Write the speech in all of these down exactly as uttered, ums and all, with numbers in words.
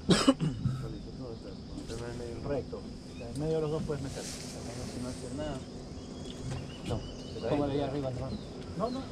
Recto. En medio de los dos puedes meter. Si no hacer nada. No. ¿Cómo le di arriba, no? No, no, no.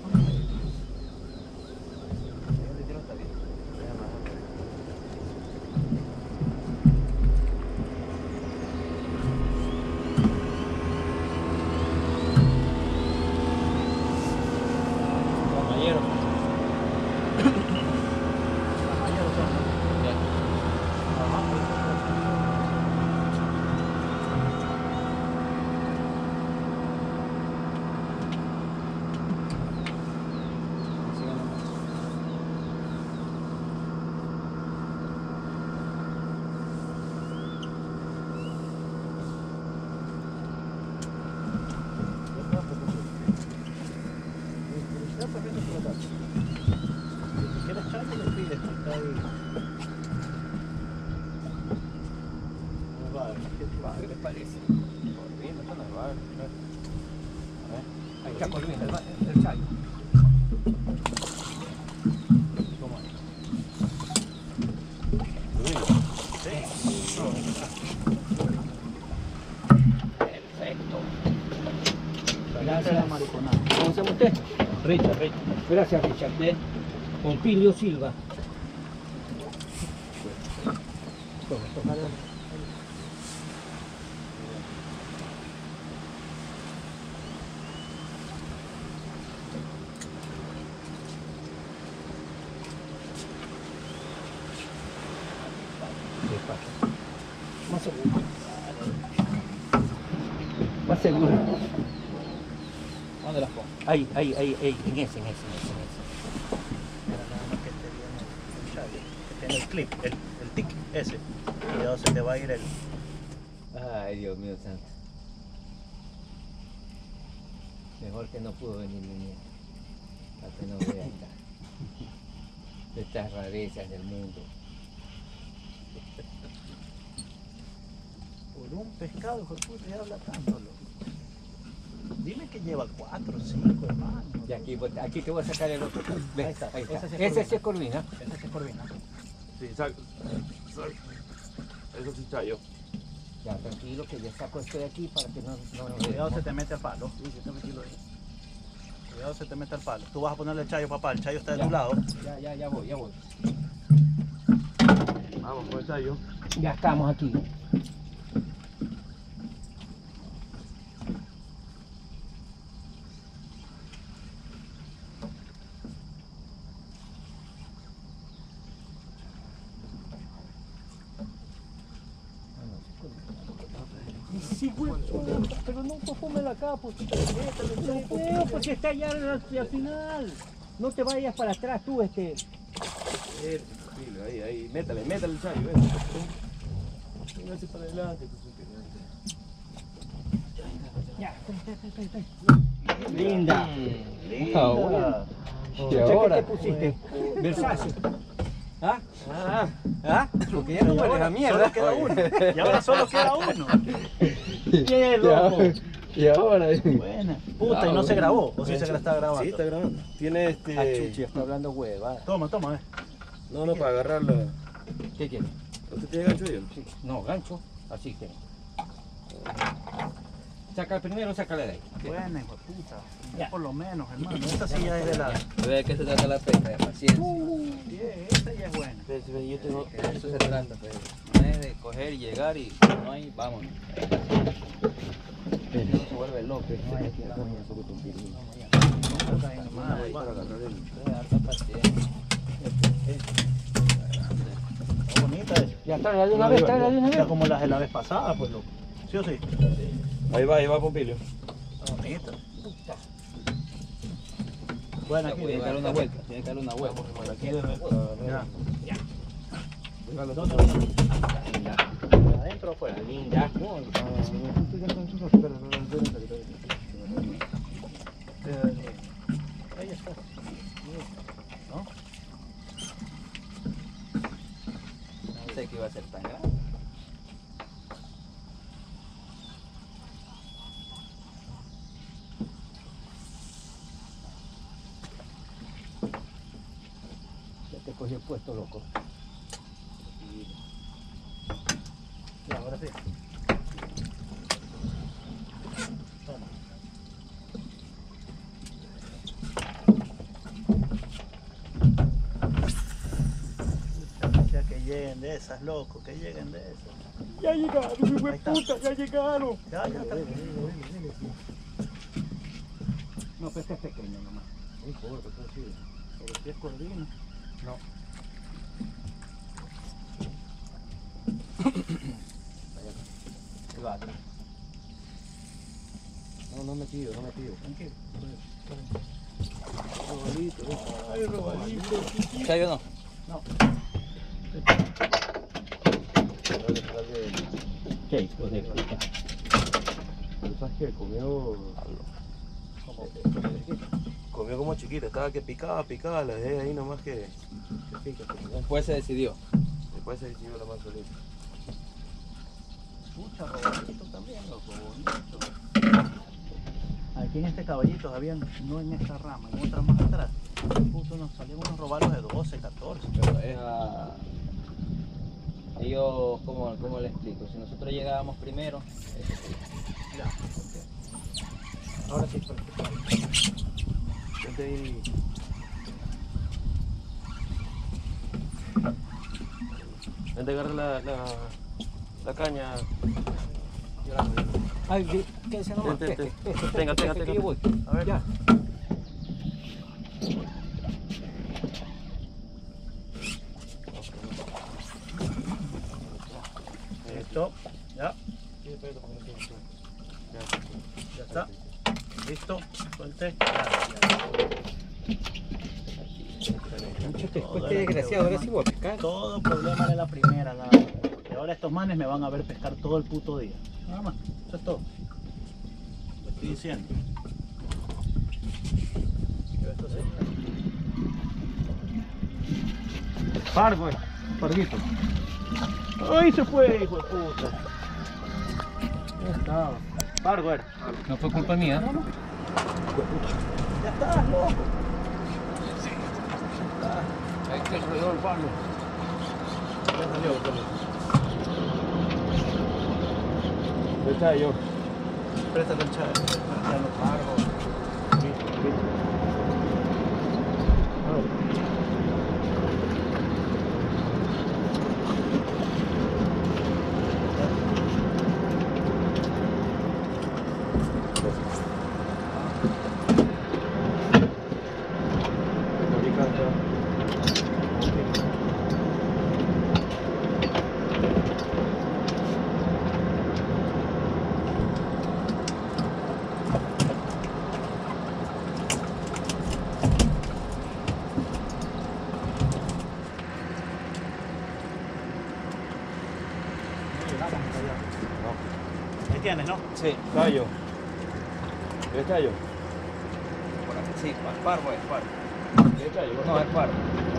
¿Qué les parece? Corviendo, esto no es barro. A ver, ahí está corviendo, el, el chayo. ¿Cómo es? Sí. Perfecto. Gracias, mariconada. ¿Cómo se llama usted? Richard, Richard. Gracias, Richard. De Pompilio Silva. Más seguro. Más seguro. ¿Dónde las pongo? Ahí, ahí, ahí, ahí, en ese, en ese, en ese, en ese. Era nada más que esté bien el chayo, que tiene el clip, el, el tic ese. Cuidado, se te va a ir el... Ay, Dios mío santo. Mejor que no pudo venir mi nieta. Para que no vea esta, estas rarezas del mundo. Por un pescado, hijo de puta, ya habla tanto, loco. Dime que lleva cuatro, cinco, hermano. Y aquí, aquí te voy a sacar el otro. Ve, Ahí está, ahí está. ese sí es Ese sí es corvina. Ese sí es corvina. Sí, saco. Eso sí chayo. Ya, tranquilo, que ya saco esto de aquí para que no, no nos Cuidado, se veamos. te mete al palo. Sí, sí, está metido ahí. Cuidado, se te mete al palo. Tú vas a ponerle el chayo, papá. El chayo está de Ya. tu lado. Ya, ya, ya voy, ya voy. Vamos con el chayo. Ya estamos aquí. Sí, güey, pero no perfúmela acá, pues. No puedo, porque está allá al, al final. No te vayas para atrás tú, este. Eh, tranquilo, ahí, ahí. Métale, métale el chayo. Véngase para adelante. Ya, está, está, está, está. Linda. Linda. Ah, bueno. ¿Y ahora? ¿Qué te pusiste? Versace. ¿Ah? Ah, ¿Ah? Porque ya no Y vale ahora la mierda. Solo queda uno. Y ahora solo queda uno. ¡Qué loco! y ahora. Buena. Puta, y no se grabó. ¿O sí se está grabando? Sí, está grabando. Tiene este. Ah, chuchi, está hablando hueva. Toma, toma, eh. No, no, para agarrarlo. ¿Qué quieres? ¿Usted tiene gancho ahí? Sí. No, gancho. Así que. Saca el primero, sácale de ahí. Buena, hijo de puta. Ya. Por lo menos, hermano. Esta sí ya es de la... Ve que se trata la pesca, de paciencia. Bien, esta ya es buena. Yo tengo. De eso se trata, pues. No es de coger y llegar y no hay, vámonos. No se vuelve loco. No hay aquí la moña. Para agarrar el. Harta paciencia. Está bonita esa. Ya está, de una vez, tráela de una Ya vez. como las de la vez pasada, pues loco. ¿Sí o sí? Ahí va, ahí va, Pompilio. Está bonita. Buena aquí. Tiene que darle una vuelta, tiene que darle una vuelta. Aquí de Ya. Ya. ¿Dónde va? ¿Adentro o afuera? Linda. Ahí está. ¿No? No sé que iba a ser tan grande. Ya te cogí el puesto, loco. Ahora sí. Toma. Ya que lleguen de esas, loco, que lleguen de esas. Ya llegaron, hijo de Ahí está. puta, ya llegaron. Ya, ya está. No, pero este es pequeño nomás. Muy corto, está así. Pero si es corvino. No. El gato. No, no me tiro, no me tiro. Tranquilo. Robalito, eh. Ay, Robalito. ¿Chayo no? No. Dale, dale. Qué hijo de puta. Pero sabes que comió. Como Comió como chiquita, estaba que picaba, picaba, la dejé ahí nomás que. que pica, que pica. Después se decidió. Después se decidió la más solita. Pucha, Robalito también, loco, bonito. Aquí en este caballito habían, no en esta rama, en otra más atrás. Puto, nos salían unos robalos de doce, catorce. Pero era... Ellos, ¿cómo, ¿cómo le explico? Si nosotros llegábamos primero, eso sí. Ya, ok. Ahora sí, perfecto. Vente ahí. Vente, agarra la, la, la caña. Ay, ¿qué- ¿qué es ese nomás? Ten, ten, Este, ten. este, Tenga, este, tenga, este, que tenga. yo voy. A ver, Ya. listo. Ya, ya está. Listo, suelte. Mucho te Todo este era desgraciado, ahora problema. sí voy a pescar. Todo problema de la primera, nada más. Y ahora estos manes me van a ver pescar todo el puto día. Nada más, eso es todo. Lo estoy diciendo. Pero esto sí. Par, güey. Parguito. ¡Ay, se fue, hijo de puta! Ya está. Par, güey. No fue culpa mía. No, no. Ya estás, loco. Hay que alrededor del palo. Ya salió, salió. Está yo. Préstate el chavo. Ya no cargo. Listo, listo. ¿Qué tienes, no? Sí, Callo. ¿Qué callo? por aquí, sí, par, par, güey, par. ¿Qué callo? No, es par.